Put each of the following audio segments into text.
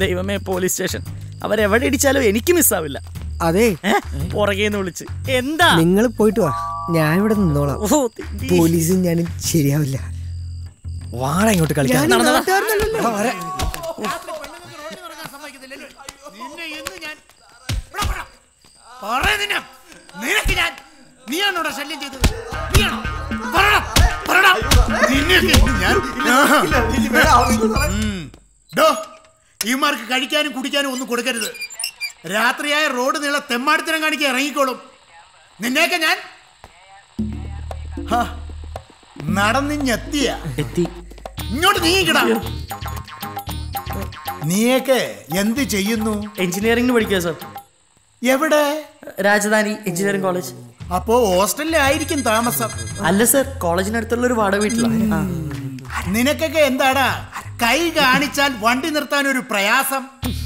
ദൈവമേ, police station. അവരെവിടെ ഇടിച്ചാലും എനിക്ക് മിസ്സാവില്ല. അതെ, പുറകേന്ന് വിളിച്ച് എന്താ നിങ്ങൾ പോയിട്ട് വാ, ഞാൻ ഇവിടെ നിന്നോളാം. പോലീസും ഞാനും ശരിയാവില്ല. വാട ഇങ്ങോട്ട് കളിക്കാൻ. നീയാണോടാ ശല്യം ചെയ്തത്? ഇവന്മാർക്ക് കഴിക്കാനും കുടിക്കാനും ഒന്നും കൊടുക്കരുത്. രാത്രിയായ റോഡ് നീള തെമ്മാടിത്തരം കാണിക്കാൻ ഇറങ്ങിക്കോളും. നിന്നെയൊക്കെ ഞാൻ നടന്നിഞ്ഞെത്തിയ ഇങ്ങോട്ട് നീങ്ങിക്കിടാ. നീയൊക്കെ എന്ത് ചെയ്യുന്നു? എഞ്ചിനീയറിംഗിന് പഠിക്കുക സർ. എവിടെ? Rajadhani engineering college. അപ്പോ ഹോസ്റ്റലിലായിരിക്കും താമസം? അല്ല സർ, കോളേജിനടുത്തുള്ള ഒരു വാടക വീട്ടിലാണ്. നിനക്കൊക്കെ എന്താടാ കൈ കാണിച്ചാൽ വണ്ടി നിർത്താൻ ഒരു പ്രയാസം?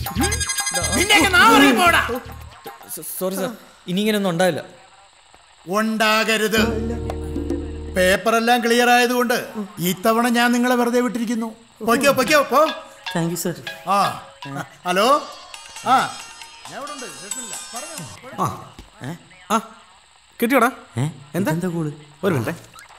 സോറി സർ, ഇനി ഇങ്ങനെയൊന്നും ഉണ്ടാവില്ല. ഉണ്ടാകരുത്. പേപ്പറെല്ലാം ക്ലിയർ ആയതുകൊണ്ട് ഇത്തവണ ഞാൻ നിങ്ങളെ വെറുതെ വിട്ടിരിക്കുന്നു. പൊയ്ക്കോ പൊയ്ക്കോ പോ. Thank you sir. ആ ഹലോ. കിട്ടിയോടാ? എന്താ കൂള്? ഒരു മിനിറ്റ്.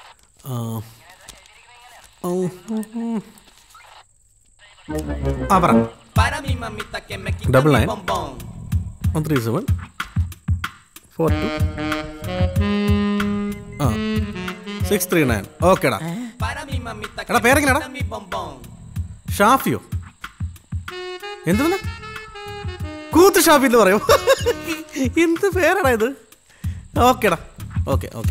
93942 ഓക്കേടാ. എടാ പേരെങ്ങനെയാടാ? ഷാഫിയോ? എന്താണ്? കൂത്ത് ഷാഫി എന്ന് പറയോ? എന്ത് പേരാടാ ഇത്? ഓക്കേടാ, ഓക്കെ ഓക്കെ.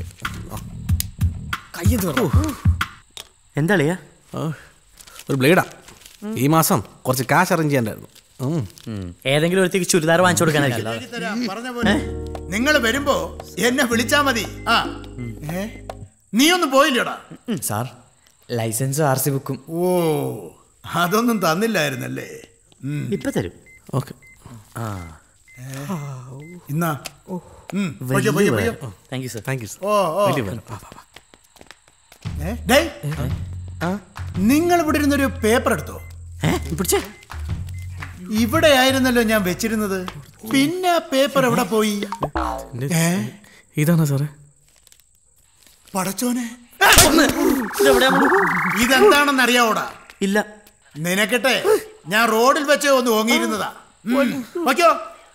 എന്താ ഒരു ബ്ലേഡാ. ഈ മാസം കുറച്ച് കാശ് അറേഞ്ച് ചെയ്യാണ്ടായിരുന്നു. ഏതെങ്കിലും ഒരുത്തേക്ക് ചുരിദാർ വാങ്ങിച്ചു കൊടുക്കാനായിരിക്കും. പറഞ്ഞ പോലെ നിങ്ങൾ വരുമ്പോ എന്നെ വിളിച്ചാ മതി. നീ ഒന്നും പോയില്ലടാ? സാർ, ലൈസൻസും RC ബുക്കും. ഓ, അതൊന്നും തന്നില്ലായിരുന്നല്ലേ? ഇപ്പൊ തരും. ഓക്കെ. ഇന്നാ thank you sir. Thank you sir. നിങ്ങൾ ഇവിടെ ഇരുന്നൊരു പേപ്പർ എടുത്തോ? ഇവിടെ ആയിരുന്നല്ലോ ഞാൻ വെച്ചിരുന്നത്. പിന്നെ പേപ്പർ എവിടെ പോയി? ഇതാണോ സാറേ? പടച്ചോനെ, ഇതെന്താണെന്ന് അറിയാവോടാ? ഇല്ല. നിനക്കട്ടെ, ഞാൻ റോഡിൽ വെച്ച് ഒന്ന് ഓങ്ങിയിരുന്നതാ. വയ്ക്കോ.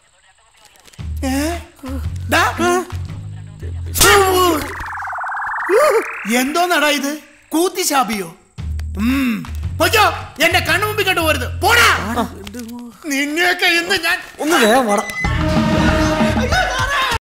എന്തോന്നടാ ഇത്? കൂത്തിശാപിയോ? പൊയ്ക്കോ, എന്റെ കണ്ണുമുമ്പിൽ കണ്ടു പോരുത്. പോടാ. നിന്നെയൊക്കെ ഇന്ന് ഞാൻ ഒന്ന് വേഗം വാടാ.